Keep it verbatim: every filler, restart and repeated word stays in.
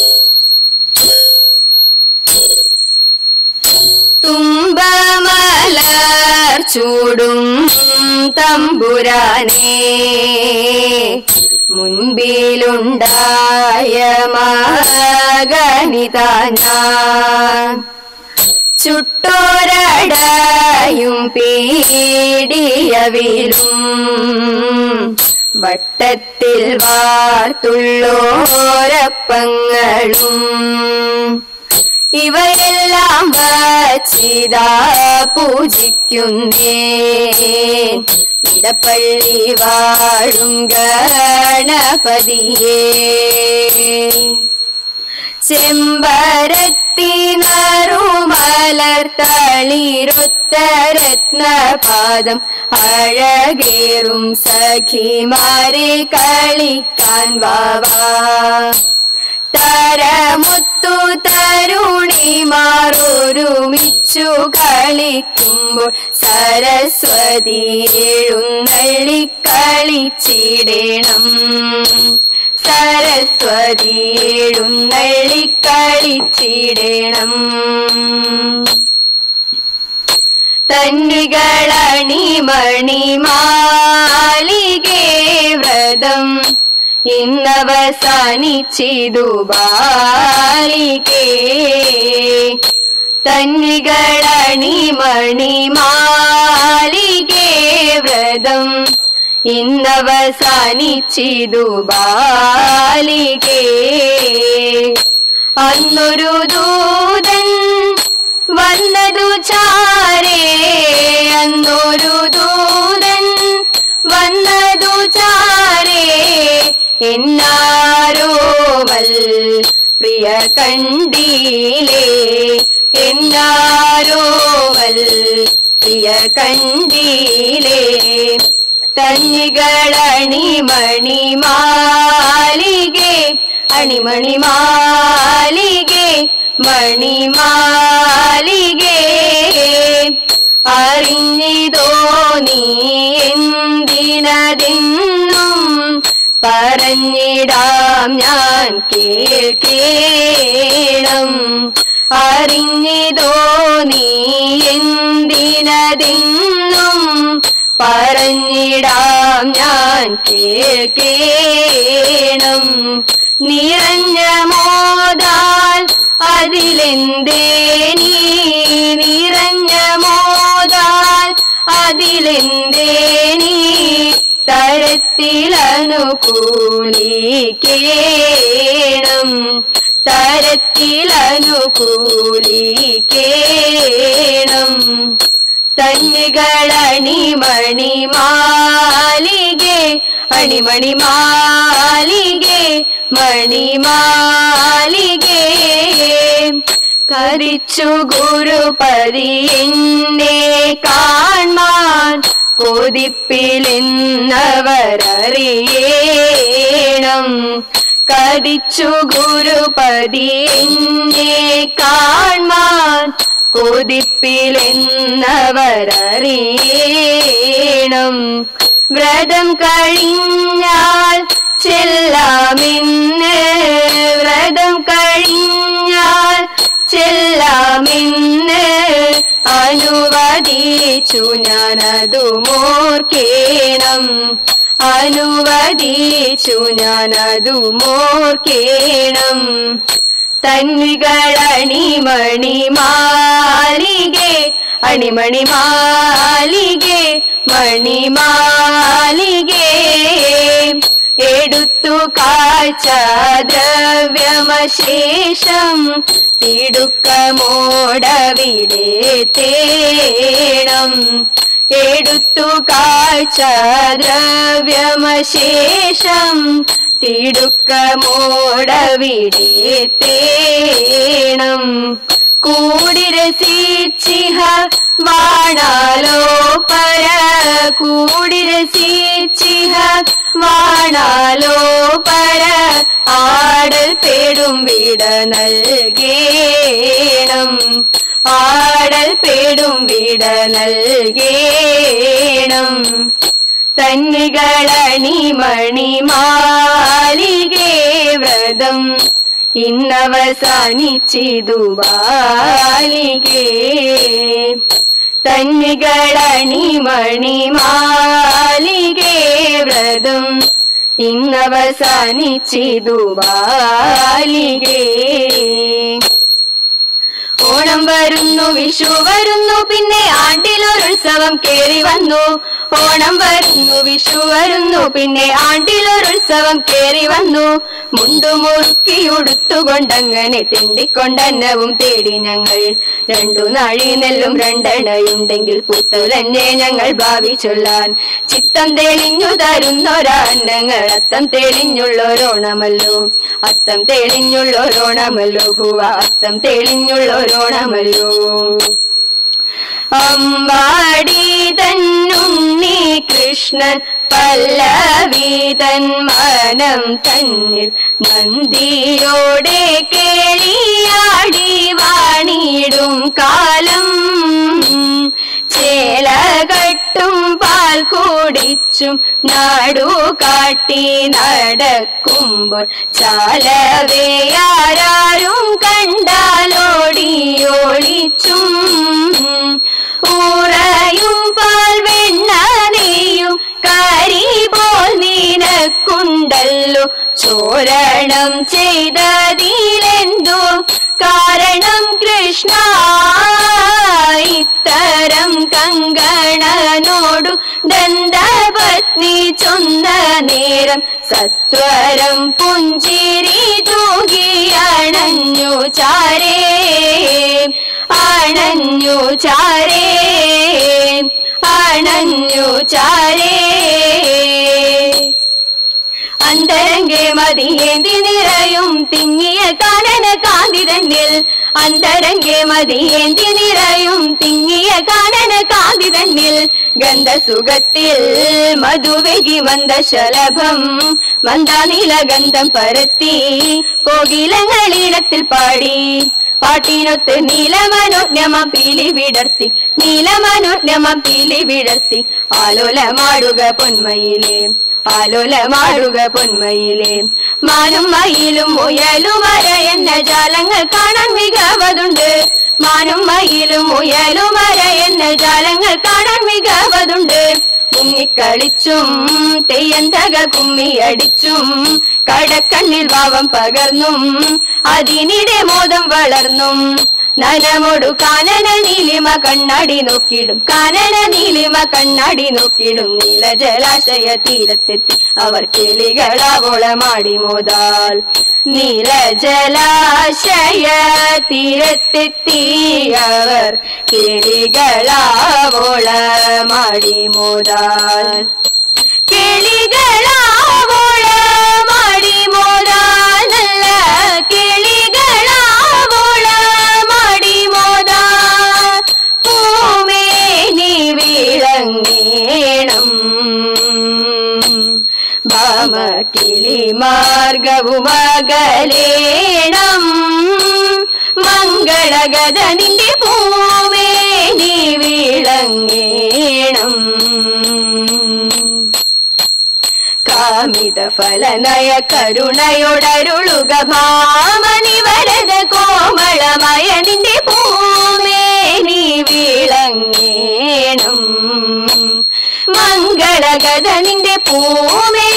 തുമ്പമലർ ചൂടും തമ്പുരാനേ മുൻപിലുണ്ടായ മകനിതാനാ ചുട്ടോരടയും പീടിയവിലും വട്ടത്തിൽ വാർത്തുള്ളോരപ്പങ്ങളും ഇവയെല്ലാം വച്ചിതാ പൂജിക്കുന്നേ ഇടപ്പള്ളി വാഴും ഗണപതിയേ ചെമ്പരത്തി നറുമലർ തളിരൊത്ത രത്നപാദം അഴകേറും സഖിമാരെ കളിക്കാൻ വാവാ തരമുത്തു തരുണിമാരൊരുമിച്ചു കളിക്കുമ്പോൾ സരസ്വതി എഴുന്നള്ളി കളിച്ചിടണം സരസ്വതി എഴുന്നള്ളി കളിച്ചിടണം തന്നികളണിമണിമാലികേ വ്രതം ഇന്നവസാനിച്ചിതു ബാലികേ തന്നികളണിമണിമാലികേ വ്രതം ഇന്നവസാനിച്ചിതു ബാലികേ അന്നൊരു ദൂതൻ വന്നതു ചാരേ അന്നൊരു ദൂതൻ വന്നതു ചാരേ എന്നാരോവൽ പ്രിയ കണ്ടീലേ എന്നാരോവൽ പ്രിയ കണ്ടീലേ തന്നികളണിമണിമാലികേ അണിമണിമാലികേ മണിമാലികേ അറിഞ്ഞിതോ നീ എന്തിനതെന്നും പറഞ്ഞിടാം ഞാൻ കേൾക്കേണം അറിഞ്ഞിതോ നീ എന്തിനതെന്നും പറഞ്ഞിടാം ഞാൻ കേൾക്കേണം നിറഞ്ഞ മോദാൽ അതിലെന്തേ നീ നിറഞ്ഞ മോദാൽ അതിലെന്തേ നീ തരത്തിലനുകൂലിക്കേണം തരത്തിലനുകൂലിക്കേണം തന്നികളണിമണിമാലികേ അണിമണിമാലികേ മണിമാലികേ കരിച്ചു ഗുരുപതി എന്നെ കാൺമാൻ കൊതിപ്പിലെന്നവരറിയേണം കരിച്ചു ഗുരുപതി എന്നെ കാൺമാൻ കൊതിപ്പിലെന്നവരറിയേണം വ്രതം കഴിഞ്ഞാൽ ചെല്ലാമെന്ന് വ്രതം കഴിഞ്ഞാൽ ചെല്ലാമെന്ന് അനുവദിച്ചു ഞാനതു മോർക്കേണം അനുവദിച്ചു ഞാനതു മോർക്കേണം തന്നികളണിമണിമാലികേ അണിമണിമാലികേ മണിമാലികേ എടുത്തു കാഴ്ച ദ്രവ്യമശേഷം തിടുക്കമോടവിടെ തേണം എടുത്തു കാഴ്ച ദ്രവ്യമശേഷം തിടുക്കമോടവിടെ തേണം കൂടി രസിച്ചിഹ വാണാലോ പര കൂടി രസിച്ചിഹ വാണാലോ പര ആടൽ പേടും വിട നൽകേണം ആടൽ പേടും വിട നൽകേണം തന്നികളണിമണിമാലികേ വ്രതം ഇന്നവസാനിച്ചിതു ബാലികേ തന്നികളണി മണിമാലികേ വ്രതം ഇന്നവസാനിച്ചിതു ബാലികേ ഓണം വരുന്നു വിഷു വരുന്നു പിന്നെ ആണ്ടിലൊരുത്സവം കേറി വന്നു ഓണം വരുന്നു വിഷു വരുന്നു പിന്നെ ആണ്ടിലൊരുത്സവം കേറി വന്നു മുണ്ടുമുറുക്കി ഉടുത്തുകൊണ്ടങ്ങനെ തിണ്ടിക്കൊണ്ടന്നവും തേടി ഞങ്ങൾ രണ്ടു നാഴി നെല്ലും രണ്ടെണ്ണയുണ്ടെങ്കിൽ പുത്തലന്നെ ഞങ്ങൾ ഭാവി ചൊല്ലാൻ ചിത്തം തെളിഞ്ഞു തരുന്നൊരാന്നങ്ങൾ അത്തം തെളിഞ്ഞുള്ളൊരോണമല്ലോ അത്തം തെളിഞ്ഞുള്ളൊരോണമല്ലോ ഭുവ അത്തം തെളിഞ്ഞുള്ളൊരോണമല്ലോ അമ്പാടി തന്നുണ്ണി കൃഷ്ണൻ പല്ലവീതൻ മനം തന്നിൽ നന്ദിയോടെ കേളിയാടി വാണിടും കാലം ചേലകട്ടും പാൽ കുടിച്ചും നാടു കാട്ടി നടക്കുമ്പോൾ ചാലവയാരും കണ്ടാലോടിയൊളിച്ചും ൂറയും പാൽ വെണ്ണ നെയ്യും കരി പോൽ നിനക്കുണ്ടല്ലോ ചോരണം ചെയ്തതിലെന്തോ കാരണം കൃഷ്ണ ഇത്തരം കങ്കണനോടു ദന്തപത്നി ചൊന്ന നേരം സത്വരം പുഞ്ചിരി തൂകിയണഞ്ഞു ചാരേ അണഞ്ഞു ചാരേ അണഞ്ഞു ചാരേ അന്തരംഗെ മതിയേന്തി നിറയും തിങ്ങിയ കാനന കാന്തി തന്നിൽ അന്തരംഗെ മതിയേന്തി നിറയും തിങ്ങിയ കാനന കാന്തി തന്നിൽ ഗന്ധസുഖത്തിൽ മധുവെകി മന്ദശലഭം മന്ദാനീലഗന്ധം പരത്തി കോകിലങ്ങളിടത്തിൽ പാടി പാട്ടിനൊത്ത് നീലമനുജ്ഞമ പീലി വിടർത്തി നീലമനുജ്ഞമ പീലി വിടർത്തി ആലോലമാടുക പൊന്മയിലേ ആലോലമാടുക പൊന്മയിലേ മാനും മയിലും മുയലും അര എന്ന ജാലങ്ങൾ കാണാൻ മികവതുണ്ട് മാനും മയിലും മുയലും അര എന്ന ജാലങ്ങൾ കാണാൻ മികവതുണ്ട് മുങ്ങിക്കളിച്ചും തെയ്യന്തക കുമ്മിയടിച്ചും കടക്കണ്ണിൽ ഭാവം പകർന്നും അതിനിടെ മോദം വളർന്നും നനമൊടു കാനന നീലിമ കണ്ണാടി നോക്കിടും കാനന നീലിമ കണ്ണാടി നോക്കിടും നീല ജലാശയ തീരത്തെത്തി അവർ കിളികളാവോളമാടി മോദാൽ നീല ജലാശയ തീരത്തെത്തി അവർ കിളികളാവോളമാടി മോദാൽ കിളികളാവോളമാടി മോദാൽ നല്ല കിളികളാവോളമാടി മോദാൽ പൂമേനി വിളങ്ങേണം ഭാമ കിളി മാർഗവുമകലേണം മംഗളഗത നിന്റെ പൂമേനി വിളങ്ങേണം കാമിത ഫലനയ കരുണയോടരുളുക ഭാമനി വരദ കോമളമയ നിന്റെ പൂമേനി വിളങ്ങേണം മംഗളഗത നിന്റെ പൂമേ